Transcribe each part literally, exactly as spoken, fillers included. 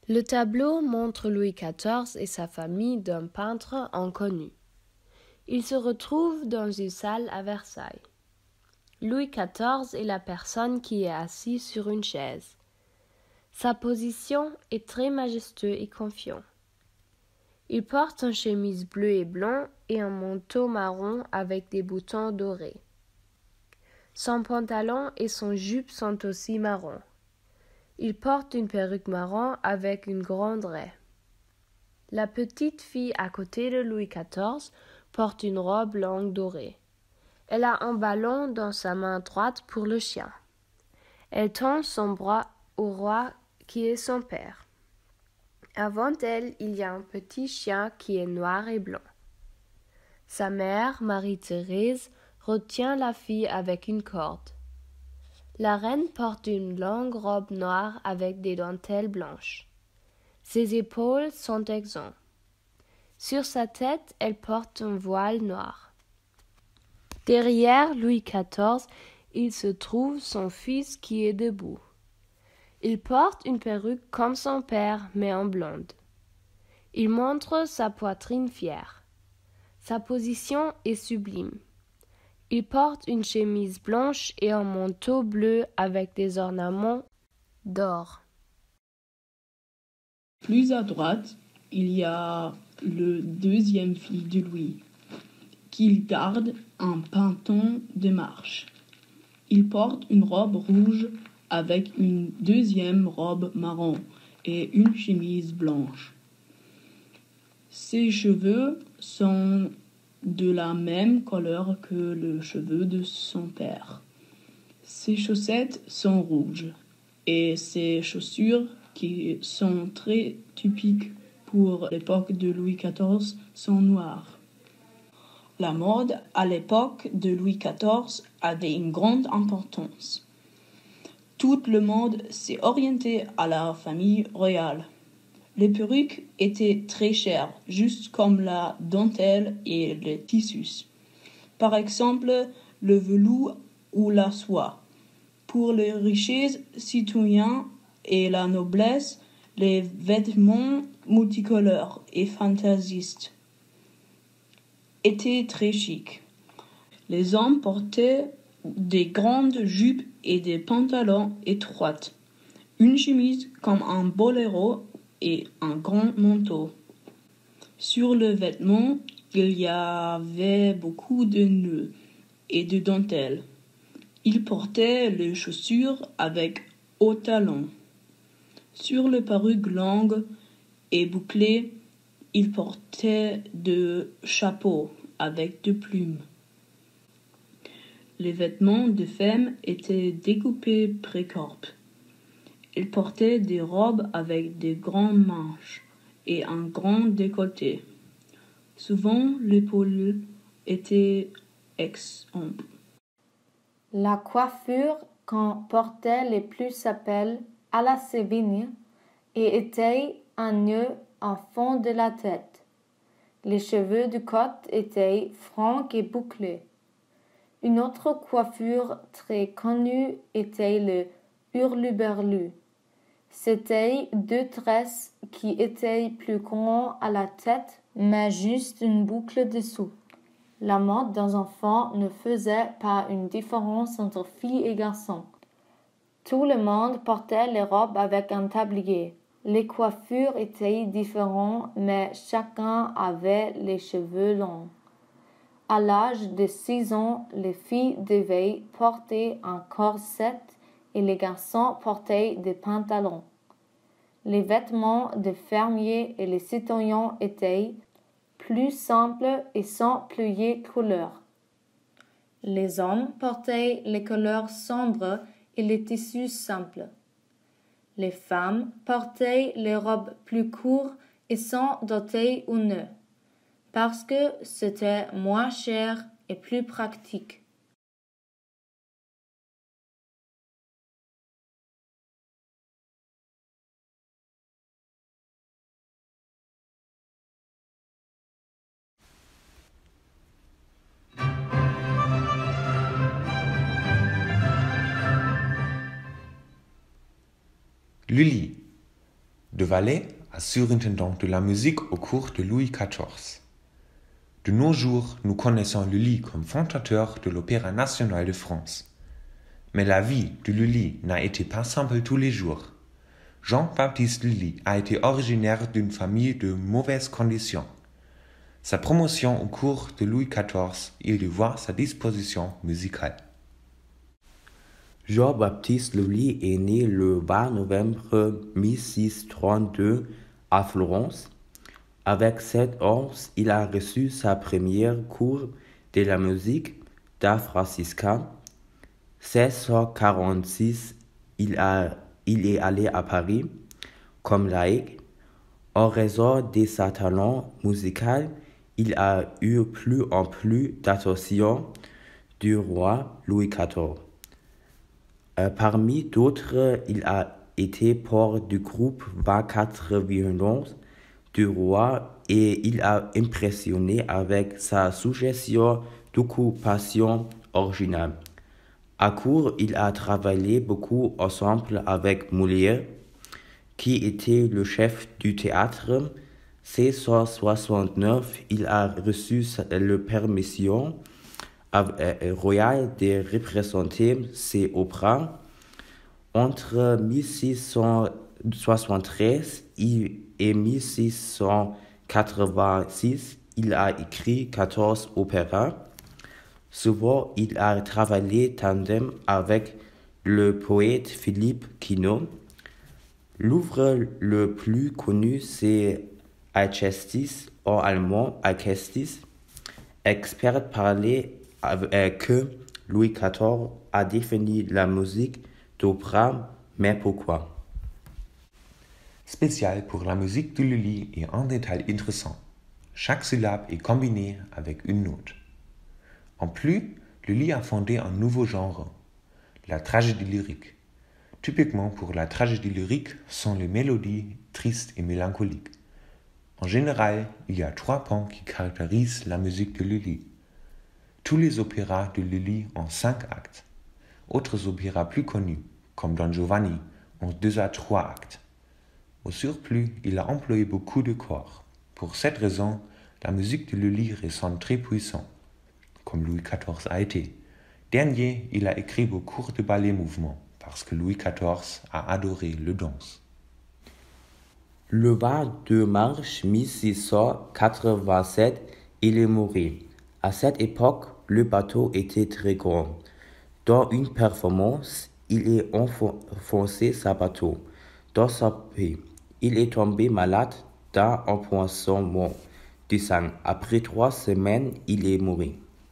Le tableau montre Louis quatorze et sa famille d'un peintre inconnu. Ils se retrouvent dans une salle à Versailles. Louis quatorze est la personne qui est assise sur une chaise. Sa position est très majestueuse et confiante. Il porte une chemise bleue et blanc et un manteau marron avec des boutons dorés. Son pantalon et son jupe sont aussi marrons. Il porte une perruque marron avec une grande raie. La petite fille à côté de Louis quatorze porte une robe longue dorée. Elle a un ballon dans sa main droite pour le chien. Elle tend son bras au roi qui est son père. Avant elle, il y a un petit chien qui est noir et blanc. Sa mère, Marie-Thérèse, retient la fille avec une corde. La reine porte une longue robe noire avec des dentelles blanches. Ses épaules sont exemptes. Sur sa tête, elle porte un voile noir. Derrière Louis quatorze, il se trouve son fils qui est debout. Il porte une perruque comme son père, mais en blonde. Il montre sa poitrine fière. Sa position est sublime. Il porte une chemise blanche et un manteau bleu avec des ornements d'or. Plus à droite, il y a le deuxième fils de Louis, qui garde un pantalon de marche. Il porte une robe rouge avec une deuxième robe marron et une chemise blanche. Ses cheveux sont de la même couleur que les cheveux de son père. Ses chaussettes sont rouges et ses chaussures, qui sont très typiques pour l'époque de Louis quatorze, sont noires. La mode à l'époque de Louis quatorze avait une grande importance. Tout le monde s'est orienté à la famille royale. Les perruques étaient très chères, juste comme la dentelle et les tissus. Par exemple, le velours ou la soie. Pour les richesses citoyens et la noblesse, les vêtements multicolores et fantaisistes étaient très chics. Les hommes portaient des grandes jupes et des pantalons étroits, une chemise comme un boléro et un grand manteau. Sur le vêtement, il y avait beaucoup de nœuds et de dentelles. Ils portaient les chaussures avec hauts talons. Sur les perruques longues et bouclées, ils portaient des chapeaux avec des plumes. Les vêtements des femmes étaient découpés pré-corps. Ils portaient des robes avec des grands manches et un grand décolleté. Souvent, l'épaule était exempte. La coiffure qu'on portait les plus s'appelle à la Sévigné et était un nœud en fond de la tête. Les cheveux du côté étaient francs et bouclés. Une autre coiffure très connue était le hurluberlu. C'étaient deux tresses qui étaient plus grands à la tête, mais juste une boucle dessous. La mode des enfants ne faisait pas une différence entre filles et garçons. Tout le monde portait les robes avec un tablier. Les coiffures étaient différentes, mais chacun avait les cheveux longs. À l'âge de six ans, les filles devaient porter un corset et les garçons portaient des pantalons. Les vêtements des fermiers et les citoyens étaient plus simples et sans plier couleur. Les hommes portaient les couleurs sombres et les tissus simples. Les femmes portaient les robes plus courtes et sans doter ou nœud, parce que c'était moins cher et plus pratique. Lully. de valet à surintendant de la musique au cours de Louis quatorze. De nos jours, nous connaissons Lully comme fondateur de l'Opéra national de France. Mais la vie de Lully n'a été pas simple tous les jours. Jean-Baptiste Lully a été originaire d'une famille de mauvaises conditions. Sa promotion au cours de Louis quatorze, il dut voir sa disposition musicale. Jean-Baptiste Lully est né le vingt novembre mille six cent trente-deux à Florence. Avec sept ans, il a reçu sa première cours de la musique d'un franciscain. En seize cent quarante-six, il, a, il est allé à Paris comme laïc. En raison de sa talent musical, il a eu plus en plus d'attention du roi Louis quatorze. Euh, parmi d'autres, il a été porte du groupe vingt-quatre violons du roi et il a impressionné avec sa suggestion d'occupation originale. À court, il a travaillé beaucoup ensemble avec Molière, qui était le chef du théâtre. En seize cent soixante-neuf, il a reçu la permission royale de représenter ses opéras. Entre mille six cent soixante-treize et mille six cent quatre-vingt-six, il a écrit quatorze opéras. Souvent, il a travaillé tandem avec le poète Philippe Quinault. L'œuvre le plus connu, c'est Alcestis, en allemand Alcestis. Experts parlaient que Louis quatorze a défini la musique d'opéra, mais pourquoi? Spécial pour la musique de Lully est un détail intéressant. Chaque syllabe est combinée avec une note. En plus, Lully a fondé un nouveau genre, la tragédie lyrique. Typiquement pour la tragédie lyrique sont les mélodies tristes et mélancoliques. En général, il y a trois points qui caractérisent la musique de Lully. Tous les opéras de Lully ont cinq actes. Autres opéras plus connus, comme Don Giovanni, ont deux à trois actes. Au surplus, il a employé beaucoup de corps. Pour cette raison, la musique de Lully ressent très puissante, comme Louis quatorze a été. Dernier, il a écrit beaucoup de ballets mouvements, parce que Louis quatorze a adoré le danse. Le vingt-deux mars mille six cent quatre-vingt-sept, il est mort. À cette époque, le bateau était très grand. Dans une performance, il a enfoncé sa bateau dans sa paix. Il est tombé malade d'un empoisonnement du sang. Après trois semaines, il est mort.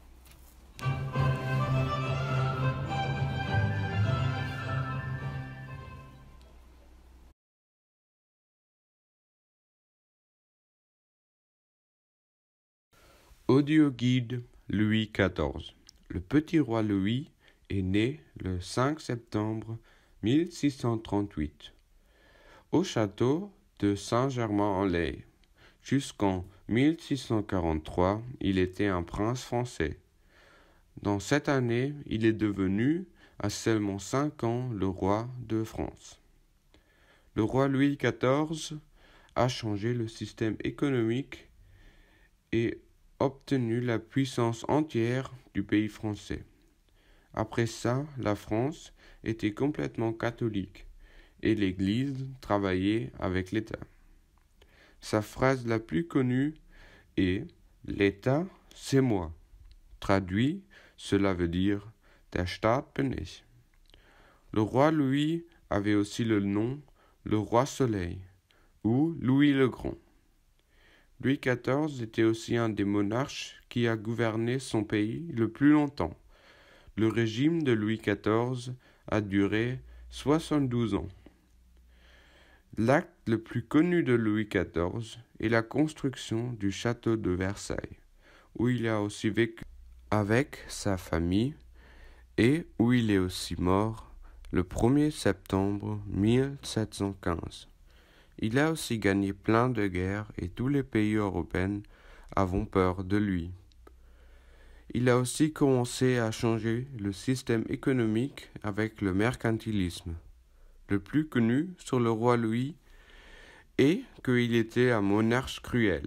Audioguide Louis quatorze. Le petit roi Louis est né le cinq septembre mille six cent trente-huit au château de Saint-Germain-en-Laye. Jusqu'en mille six cent quarante-trois, il était un prince français. Dans cette année, il est devenu, à seulement cinq ans, le roi de France. Le roi Louis quatorze a changé le système économique et obtenu la puissance entière du pays français. Après ça, la France était complètement catholique et l'Église travaillait avec l'État. Sa phrase la plus connue est « L'État, c'est moi ». Traduit, cela veut dire « Der Staat bin ich ». Le roi Louis avait aussi le nom « le roi Soleil » ou « Louis le Grand ». Louis quatorze était aussi un des monarques qui a gouverné son pays le plus longtemps. Le régime de Louis quatorze a duré soixante-douze ans. L'acte le plus connu de Louis quatorze est la construction du château de Versailles, où il a aussi vécu avec sa famille et où il est aussi mort le premier septembre mille sept cent quinze. Il a aussi gagné plein de guerres et tous les pays européens avaient peur de lui. Il a aussi commencé à changer le système économique avec le mercantilisme. Le plus connu sur le roi Louis et qu'il était un monarque cruel.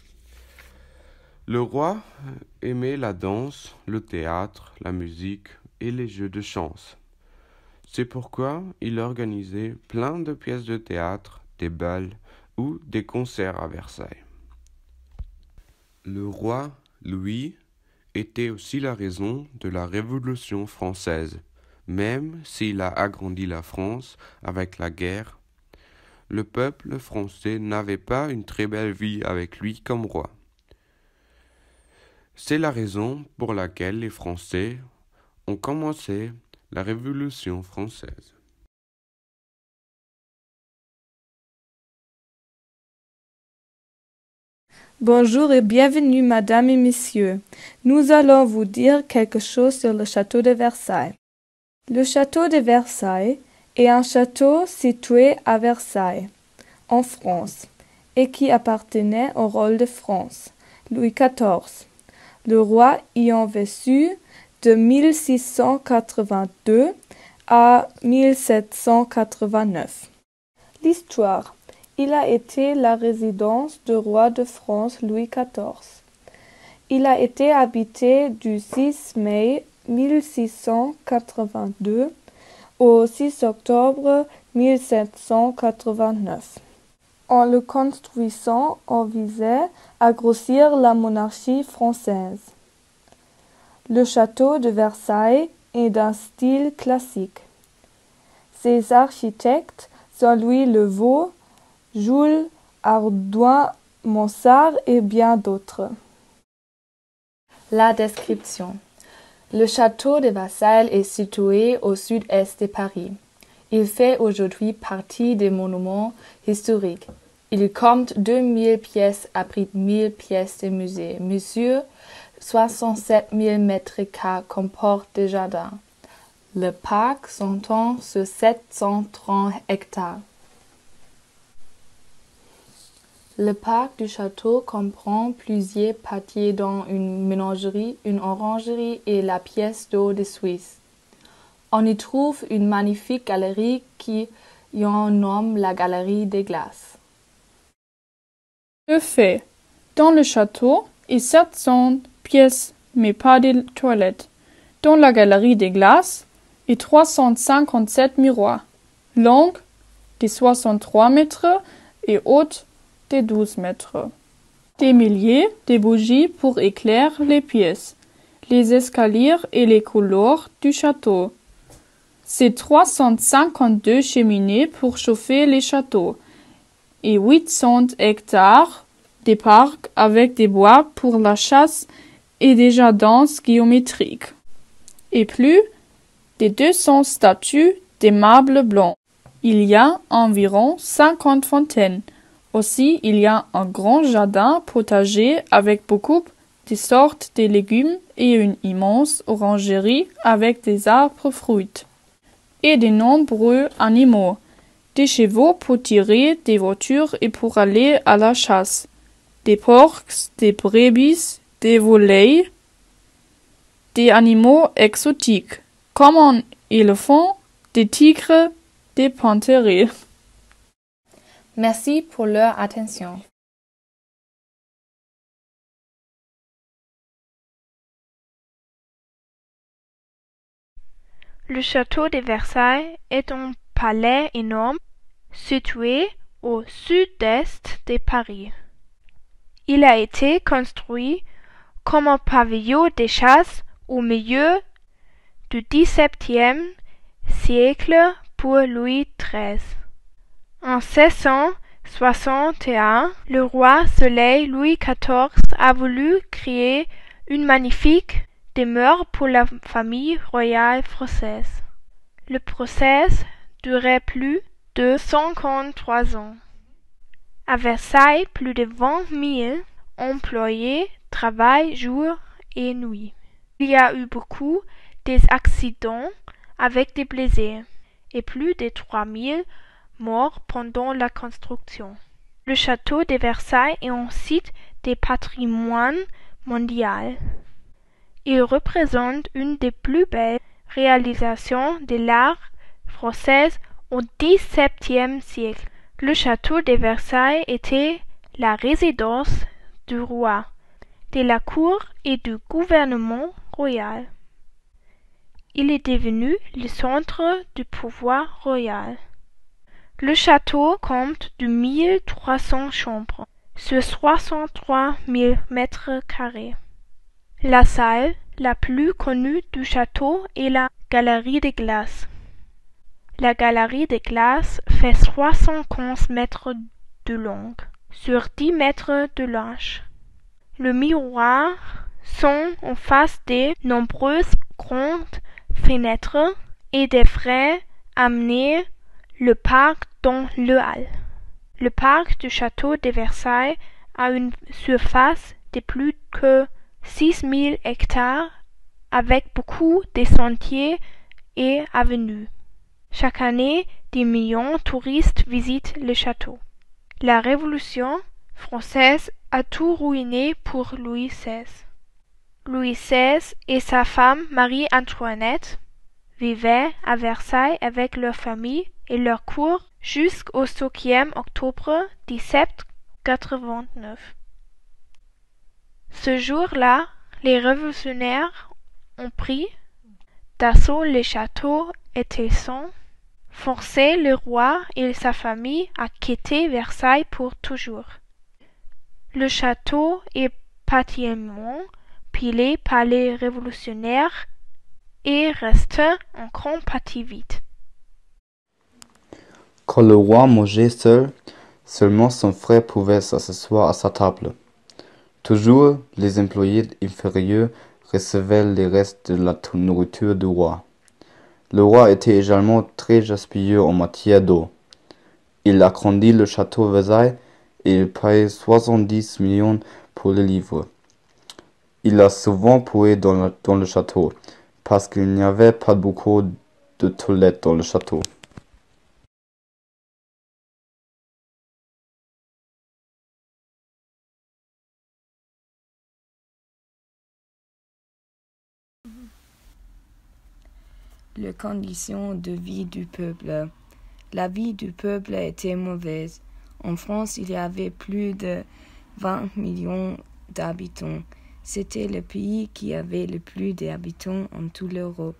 Le roi aimait la danse, le théâtre, la musique et les jeux de chance. C'est pourquoi il organisait plein de pièces de théâtre, des bals ou des concerts à Versailles. Le roi Louis était aussi la raison de la Révolution française, même s'il a agrandi la France avec la guerre. Le peuple français n'avait pas une très belle vie avec lui comme roi. C'est la raison pour laquelle les Français ont commencé la Révolution française. Bonjour et bienvenue, Madame et Messieurs. Nous allons vous dire quelque chose sur le château de Versailles. Le château de Versailles est un château situé à Versailles, en France, et qui appartenait au roi de France, Louis quatorze. Le roi y a vécu de mille six cent quatre-vingt-deux à mille sept cent quatre-vingt-neuf. L'histoire. Il a été la résidence du roi de France Louis quatorze. Il a été habité du six mai mille six cent quatre-vingt-deux au six octobre mille sept cent quatre-vingt-neuf. En le construisant, on visait à grossir la monarchie française. Le château de Versailles est d'un style classique. Ses architectes sont Louis Le Vau, Jules Hardouin-Mansart et bien d'autres. La description. Le château de Versailles est situé au sud-est de Paris. Il fait aujourd'hui partie des monuments historiques. Il compte deux mille pièces, abrite mille pièces de musée, mesure soixante-sept mille mètres carrés, comporte des jardins. Le parc s'étend sur sept cent trente hectares. Le parc du château comprend plusieurs parties dont une ménagerie, une orangerie et la pièce d'eau de Suisse. On y trouve une magnifique galerie qui on nomme la galerie des glaces. De fait, dans le château, il y a sept cents pièces, mais pas de toilettes. Dans la galerie des glaces, il y a trois cent cinquante-sept miroirs, longues de soixante-trois mètres et hautes de douze mètres. Des milliers de bougies pour éclairer les pièces, les escaliers et les couleurs du château. C'est trois cent cinquante-deux cheminées pour chauffer les châteaux et huit cents hectares de parcs avec des bois pour la chasse et des jardins géométriques. Et plus de deux cents statues de marbre blanc. Il y a environ cinquante fontaines. Aussi, il y a un grand jardin potager avec beaucoup de sortes de légumes et une immense orangerie avec des arbres fruits. Et de nombreux animaux, des chevaux pour tirer des voitures et pour aller à la chasse, des porcs, des brebis, des volailles, des animaux exotiques, comme un éléphant, des tigres, des panthères. Merci pour leur attention. Le château de Versailles est un palais énorme situé au sud-est de Paris. Il a été construit comme un pavillon de chasse au milieu du dix-septième siècle pour Louis treize. En seize cent soixante et un, le roi Soleil Louis quatorze a voulu créer une magnifique demeure pour la famille royale française. Le procès durait plus de cinquante-trois ans. À Versailles, plus de vingt mille employés travaillent jour et nuit. Il y a eu beaucoup d'accidents avec des blessés et plus de trois mille morts pendant la construction. Le château de Versailles est un site de patrimoine mondial. Il représente une des plus belles réalisations de l'art français au dix-septième siècle. Le château de Versailles était la résidence du roi, de la cour et du gouvernement royal. Il est devenu le centre du pouvoir royal. Le château compte de mille trois cents chambres sur soixante-trois mille mètres carrés. La salle la plus connue du château est la galerie des glaces. La galerie des glaces fait soixante-quinze mètres de long sur dix mètres de large. Le miroir sont en face des nombreuses grandes fenêtres et des frais amener le parc dans le hall. Le parc du château de Versailles a une surface de plus que six mille hectares avec beaucoup de sentiers et avenues. Chaque année, des millions de touristes visitent le château. La Révolution française a tout ruiné pour Louis seize. Louis seize et sa femme Marie-Antoinette vivaient à Versailles avec leur famille et leur cour jusqu'au cinquième octobre mille sept cent quatre-vingt-neuf. Ce jour-là, les révolutionnaires ont pris d'assaut le château et sans forcé le roi et sa famille à quitter Versailles pour toujours. Le château est partiellement pillé par les révolutionnaires et reste en grande partie vide. Quand le roi mangeait seul, seulement son frère pouvait s'asseoir à sa table. Toujours, les employés inférieurs recevaient les restes de la nourriture du roi. Le roi était également très gaspilleux en matière d'eau. Il agrandit le château Versailles et il paye soixante-dix millions pour le livre. Il a souvent poué dans, la, dans le château, parce qu'il n'y avait pas beaucoup de toilettes dans le château. Les conditions de vie du peuple. La vie du peuple était mauvaise. En France, il y avait plus de vingt millions d'habitants. C'était le pays qui avait le plus d'habitants en toute l'Europe.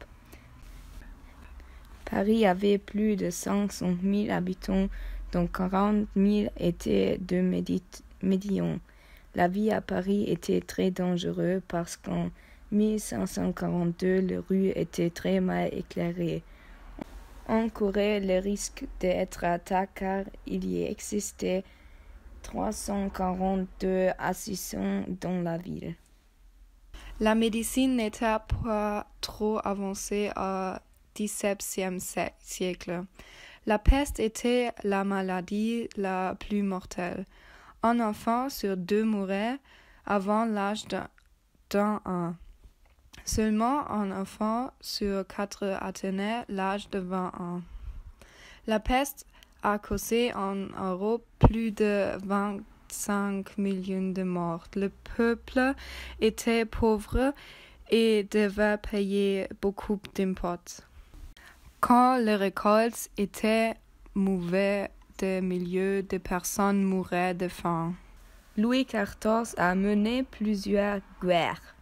Paris avait plus de cinq cent mille habitants, dont quarante mille étaient de médians. La vie à Paris était très dangereuse parce qu'en mille cinq cent quarante-deux, les rues étaient très mal éclairées. On courait le risque d'être attaqué car il y existait trois cent quarante-deux assassins dans la ville. La médecine n'était pas trop avancée au dix-septième siècle. La peste était la maladie la plus mortelle. Un enfant sur deux mourait avant l'âge d'un an. Seulement un enfant sur quatre atteignait l'âge de vingt ans. La peste a causé en Europe plus de vingt-cinq millions de morts. Le peuple était pauvre et devait payer beaucoup d'impôts. Quand les récoltes étaient mauvaises, des milliers de personnes mouraient de faim. Louis quatorze a mené plusieurs guerres.